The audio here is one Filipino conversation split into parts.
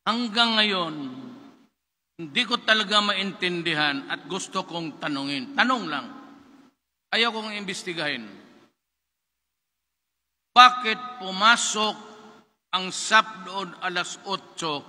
Hanggang ngayon, hindi ko talaga maintindihan at gusto kong tanungin. Tanong lang. Ayaw kong imbestigahin. Bakit pumasok ang SAP doon alas 8?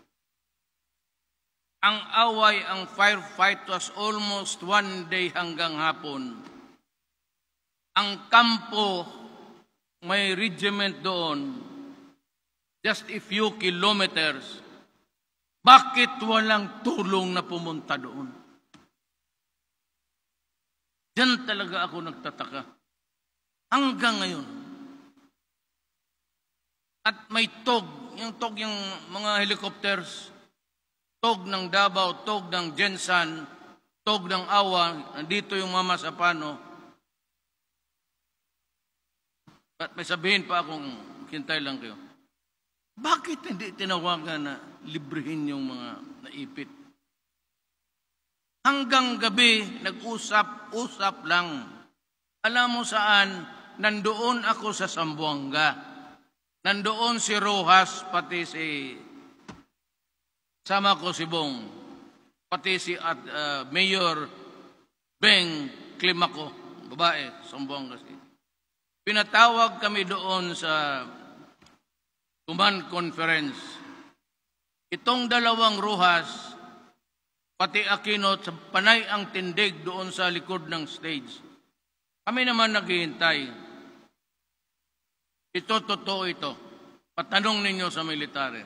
Ang away, ang firefight was almost 1 day hanggang hapon. Ang kampo, may regiment doon, just a few kilometers. Bakit walang tulong na pumunta doon? Diyan talaga ako nagtataka. Hanggang ngayon. At may tog, yung mga helicopters, tog ng Davao, tog ng Jensan, tog ng Awa, nandito yung Mama Sapano. At may sabihin pa akong, hintay lang kayo. Bakit hindi tinawagan na librehin yung mga naipit? Hanggang gabi, nag-usap-usap lang. Alam mo saan? Nandoon ako sa Zamboanga. Nandoon si Rojas, pati si sama ko si Bong, pati si Mayor Beng Climaco, babae, Zamboanga City. Pinatawag kami doon sa Command Conference. Itong dalawang Rojas, pati Aquino, panay ang tindig doon sa likod ng stage. Kami naman naghihintay. Ito, totoo ito. Patanong ninyo sa military.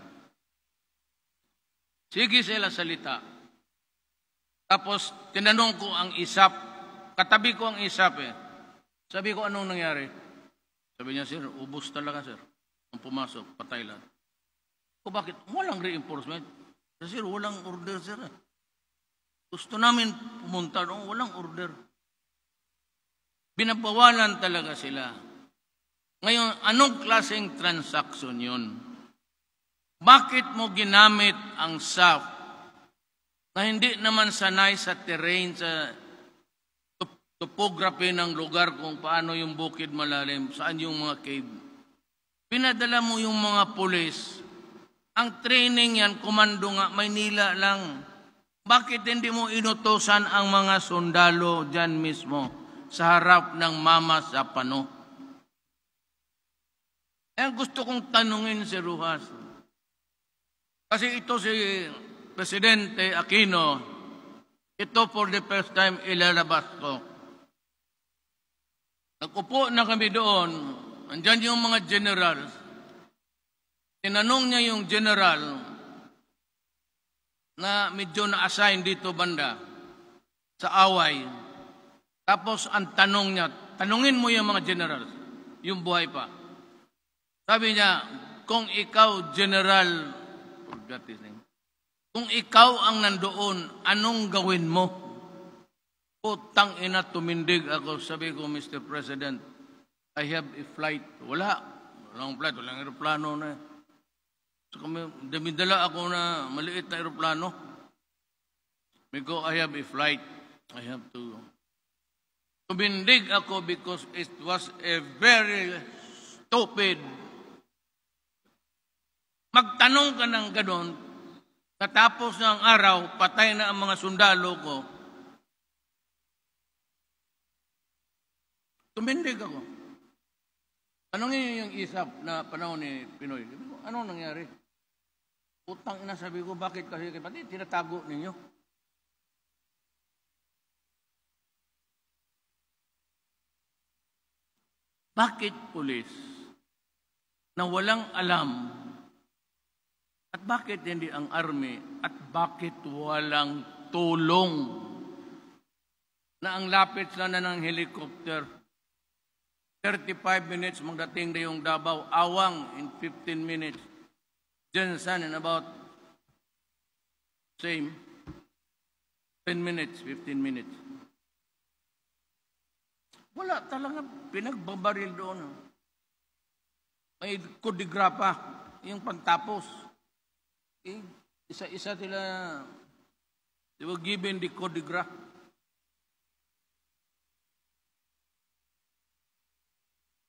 Sige sila salita. Tapos, tinanong ko ang ISAP. Katabi ko ang ISAP eh. Sabi ko, anong nangyari? Sabi niya, sir, ubos talaga, sir. Ang pumasok, patay lang. O bakit? Walang reinforcement. Sir, walang order, sir. Gusto namin pumunta doon, walang order. Binabawalan talaga sila. Ngayon, anong klaseng transaction yun? Bakit mo ginamit ang SAF na hindi naman sanay sa terrain, sa topography ng lugar kung paano yung bukid malalim, saan yung mga cave? Pinadala mo yung mga pulis. Ang training yan, komando nga, Maynila lang. Bakit hindi mo inutosan ang mga sundalo dyan mismo sa harap ng Mama Sapano? Eh, gusto kong tanungin si Rojas. Kasi ito si Presidente Aquino, ito for the first time ilalabas ko. Nag-upo na kami doon, andyan yung mga generals. Tinanong niya yung general na medyo na-assign dito banda sa away. Tapos ang tanong niya, tanungin mo yung mga generals, yung buhay pa. Sabi niya, kung ikaw general, kung ikaw ang nandoon, anong gawin mo? Putang ina, tumindig ako. Sabi ko, Mr. President, I have a flight. Walang flight, walang aeroplano na. So kami, damidala ako na maliit na aeroplano. Sabi ko, I have a flight. I have to. Tumindig ako because it was a very stupid. Magtanong ka ng ganon, natapos ng araw, patay na ang mga sundalo ko. Tumindig ako. Tanongin niyo yung ISAP na panahon ni Pnoy. Anong nangyari? Utang ina, sabi ko, bakit kasi pati tinatago ninyo? Bakit pulis na walang alam at bakit hindi ang army at bakit walang tulong na ang lapit sana ng helicopter 35 minutes magdating na yung Davao, Awang in 15 minutes, Jensan in about same 10 minutes, 15 minutes. Wala talaga, pinagbabaril doon. May kodigrapa, yung pantapos. Isa-isa sila, they were given the kodigraph.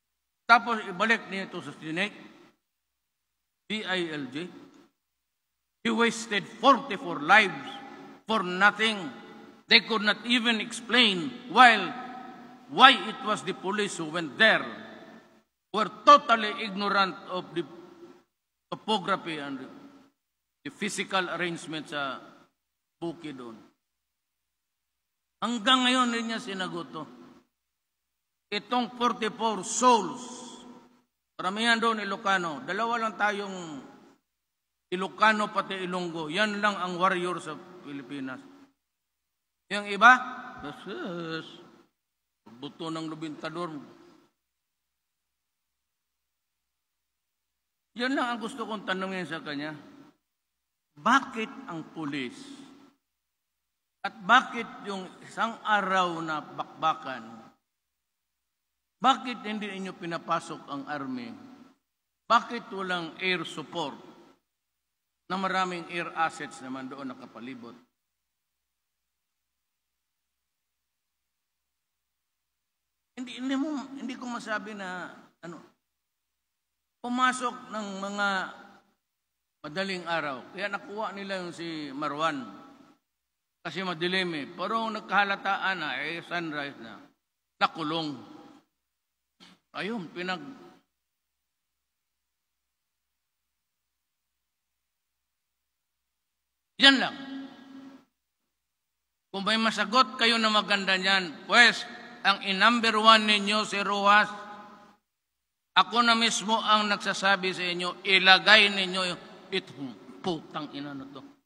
Tapos ibalik niya ito sa Senate, DILG. He wasted 44 lives for nothing. They could not even explain why it was the police who went there, were totally ignorant of the topography and the physical arrangement sa bukid doon. Hanggang ngayon rin niya sinagot to. Itong 44 souls, karamihan doon Ilocano, dalawa lang tayong Ilocano pati Ilonggo, yan lang ang warrior sa Pilipinas. Yung iba, buto ng lubintador. Yan lang ang gusto kong tanungin sa kanya. Bakit ang pulis? At bakit yung isang araw na bakbakan? Bakit hindi inyo pinapasok ang army? Bakit walang air support na maraming air assets naman doon nakapalibot? Hindi ko masabi na pumasok ng mga madaling araw. Kaya nakuha nila yung si Marwan. Kasi madilim eh. Pero nagkahalataan na, sunrise na. Nakulong. Ayun, Yan lang. Kung may masagot kayo na maganda niyan, pues, ang in-number 1 ninyo, si Rojas, ako na mismo ang nagsasabi sa inyo, ilagay ninyo itong putang ina na to.